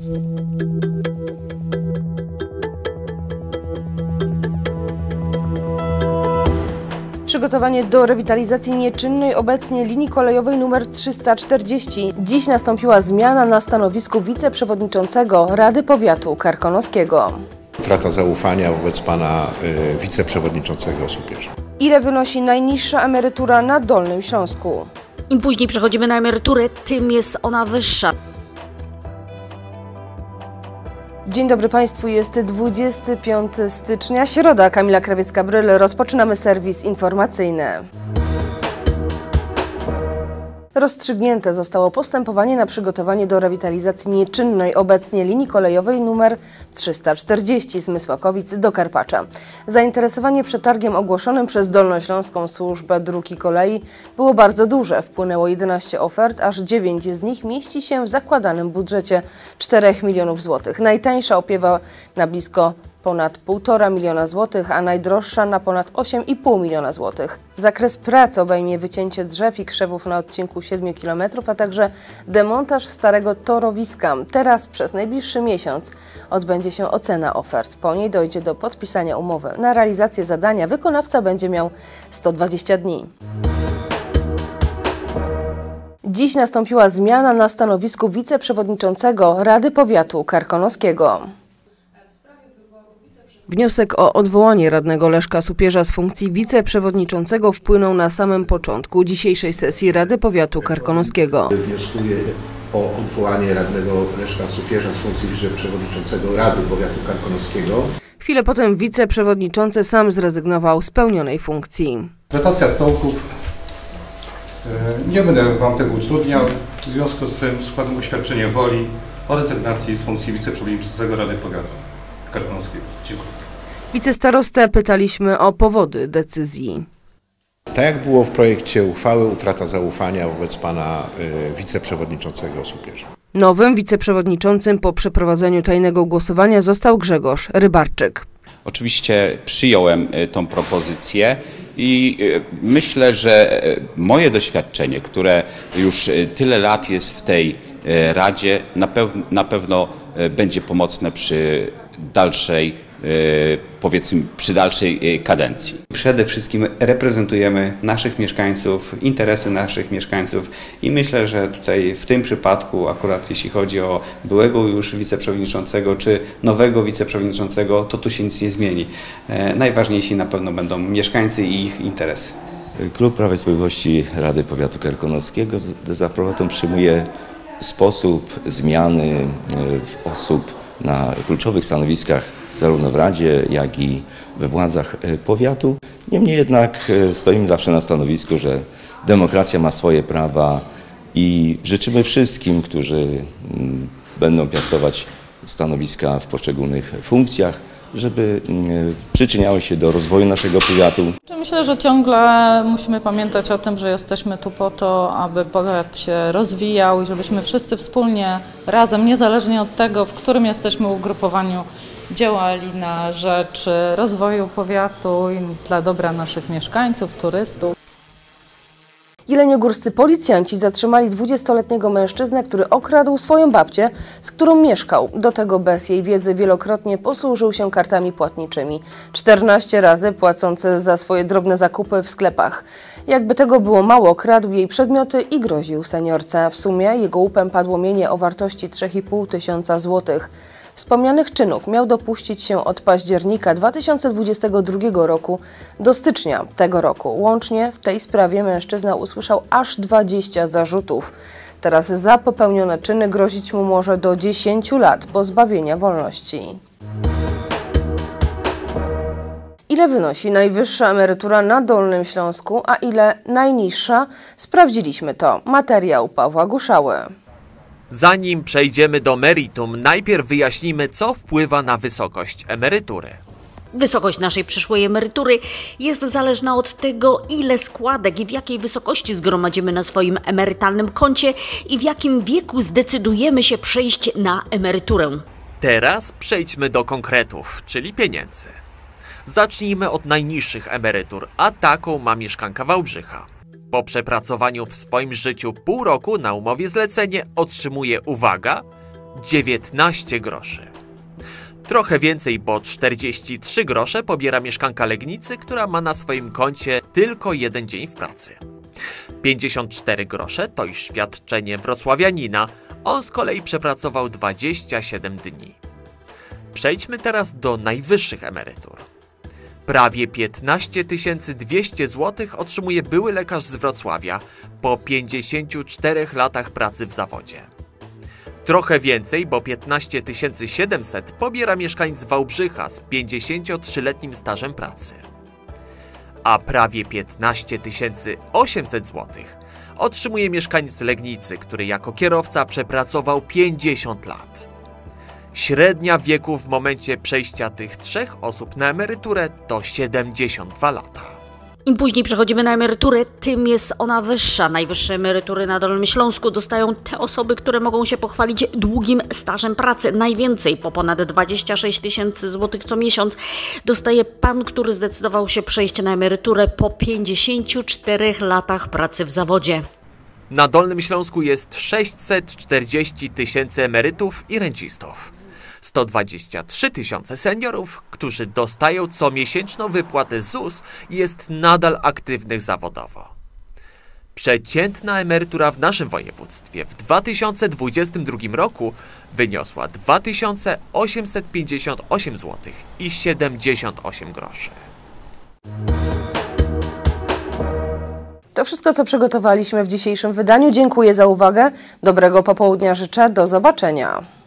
Przygotowanie do rewitalizacji nieczynnej obecnie linii kolejowej nr 340. Dziś nastąpiła zmiana na stanowisku wiceprzewodniczącego Rady Powiatu Karkonoskiego. Utrata zaufania wobec pana wiceprzewodniczącego Supierza. Ile wynosi najniższa emerytura na Dolnym Śląsku? Im później przechodzimy na emeryturę, tym jest ona wyższa. Dzień dobry Państwu, jest 25 stycznia, środa, Kamila Krawiecka-Bryl. Rozpoczynamy serwis informacyjny. Rozstrzygnięte zostało postępowanie na przygotowanie do rewitalizacji nieczynnej obecnie linii kolejowej nr 340 z Mysłakowic do Karpacza. Zainteresowanie przetargiem ogłoszonym przez Dolnośląską Służbę Dróg i Kolei było bardzo duże. Wpłynęło 11 ofert, aż 9 z nich mieści się w zakładanym budżecie 4 milionów złotych. Najtańsza opiewa na blisko ponad 1,5 miliona złotych, a najdroższa na ponad 8,5 miliona złotych. Zakres prac obejmie wycięcie drzew i krzewów na odcinku 7 km, a także demontaż starego torowiska. Teraz przez najbliższy miesiąc odbędzie się ocena ofert. Po niej dojdzie do podpisania umowy. Na realizację zadania wykonawca będzie miał 120 dni. Dziś nastąpiła zmiana na stanowisku wiceprzewodniczącego Rady Powiatu Karkonoskiego. Wniosek o odwołanie radnego Leszka Supierza z funkcji wiceprzewodniczącego wpłynął na samym początku dzisiejszej sesji Rady Powiatu Karkonoskiego. Wnioskuję o odwołanie radnego Leszka Supierza z funkcji wiceprzewodniczącego Rady Powiatu Karkonoskiego. Chwilę potem wiceprzewodniczący sam zrezygnował z pełnionej funkcji. Rotacja stołków. Nie będę Wam tego utrudniał. W związku z tym składam oświadczenie woli o rezygnacji z funkcji wiceprzewodniczącego Rady Powiatu Karkonoskiego. Dziękuję. Wicestarostę pytaliśmy o powody decyzji. Tak jak było w projekcie uchwały, utrata zaufania wobec pana wiceprzewodniczącego Supierza. Nowym wiceprzewodniczącym po przeprowadzeniu tajnego głosowania został Grzegorz Rybarczyk. Oczywiście przyjąłem tą propozycję i myślę, że moje doświadczenie, które już tyle lat jest w tej Radzie, na pewno będzie pomocne przy dalszej, powiedzmy, przy dalszej kadencji. Przede wszystkim reprezentujemy naszych mieszkańców, interesy naszych mieszkańców i myślę, że tutaj w tym przypadku, akurat jeśli chodzi o byłego już wiceprzewodniczącego czy nowego wiceprzewodniczącego, to tu się nic nie zmieni. Najważniejsi na pewno będą mieszkańcy i ich interesy. Klub Prawa i Sprawiedliwości Rady Powiatu Karkonoskiego z aprobatą przyjmuje sposób zmiany osób na kluczowych stanowiskach zarówno w Radzie, jak i we władzach powiatu. Niemniej jednak stoimy zawsze na stanowisku, że demokracja ma swoje prawa i życzymy wszystkim, którzy będą piastować stanowiska w poszczególnych funkcjach, żeby przyczyniały się do rozwoju naszego powiatu. Myślę, że ciągle musimy pamiętać o tym, że jesteśmy tu po to, aby powiat się rozwijał i żebyśmy wszyscy wspólnie, razem, niezależnie od tego, w którym jesteśmy ugrupowaniu, działali na rzecz rozwoju powiatu i dla dobra naszych mieszkańców, turystów. Jeleniogórscy policjanci zatrzymali 20-letniego mężczyznę, który okradł swoją babcię, z którą mieszkał. Do tego bez jej wiedzy wielokrotnie posłużył się kartami płatniczymi. 14 razy płacący za swoje drobne zakupy w sklepach. Jakby tego było mało, kradł jej przedmioty i groził seniorce. W sumie jego łupem padło mienie o wartości 3,5 tysiąca złotych. Wspomnianych czynów miał dopuścić się od października 2022 roku do stycznia tego roku. Łącznie w tej sprawie mężczyzna usłyszał aż 20 zarzutów. Teraz za popełnione czyny grozić mu może do 10 lat pozbawienia wolności. Ile wynosi najwyższa emerytura na Dolnym Śląsku, a ile najniższa? Sprawdziliśmy to. Materiał Pawła Guszały. Zanim przejdziemy do meritum, najpierw wyjaśnimy, co wpływa na wysokość emerytury. Wysokość naszej przyszłej emerytury jest zależna od tego, ile składek i w jakiej wysokości zgromadzimy na swoim emerytalnym koncie i w jakim wieku zdecydujemy się przejść na emeryturę. Teraz przejdźmy do konkretów, czyli pieniędzy. Zacznijmy od najniższych emerytur, a taką ma mieszkanka Wałbrzycha. Po przepracowaniu w swoim życiu pół roku na umowie zlecenie otrzymuje, uwaga, 19 groszy. Trochę więcej, bo 43 grosze pobiera mieszkanka Legnicy, która ma na swoim koncie tylko 1 dzień w pracy. 54 grosze to już świadczenie wrocławianina, on z kolei przepracował 27 dni. Przejdźmy teraz do najwyższych emerytur. Prawie 15 200 zł otrzymuje były lekarz z Wrocławia po 54 latach pracy w zawodzie. Trochę więcej, bo 15 700 pobiera mieszkańc Wałbrzycha z 53-letnim stażem pracy. A prawie 15 800 zł otrzymuje mieszkaniec Legnicy, który jako kierowca przepracował 50 lat. Średnia wieku w momencie przejścia tych 3 osób na emeryturę to 72 lata. Im później przechodzimy na emeryturę, tym jest ona wyższa. Najwyższe emerytury na Dolnym Śląsku dostają te osoby, które mogą się pochwalić długim stażem pracy. Najwięcej, po ponad 26 tysięcy złotych co miesiąc, dostaje pan, który zdecydował się przejść na emeryturę po 54 latach pracy w zawodzie. Na Dolnym Śląsku jest 640 tysięcy emerytów i rencistów. 123 tysiące seniorów, którzy dostają comiesięczną wypłatę ZUS, jest nadal aktywnych zawodowo. Przeciętna emerytura w naszym województwie w 2022 roku wyniosła 2858 zł i 78 groszy. To wszystko, co przygotowaliśmy w dzisiejszym wydaniu. Dziękuję za uwagę. Dobrego popołudnia życzę. Do zobaczenia.